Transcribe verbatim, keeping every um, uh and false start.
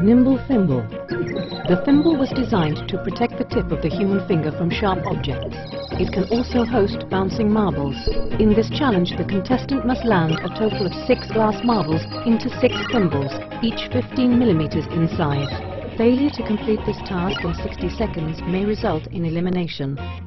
Nimble Thimble. The thimble was designed to protect the tip of the human finger from sharp objects. It can also host bouncing marbles. In this challenge, the contestant must land a total of six glass marbles into six thimbles, each fifteen millimeters in size. Failure to complete this task in sixty seconds may result in elimination.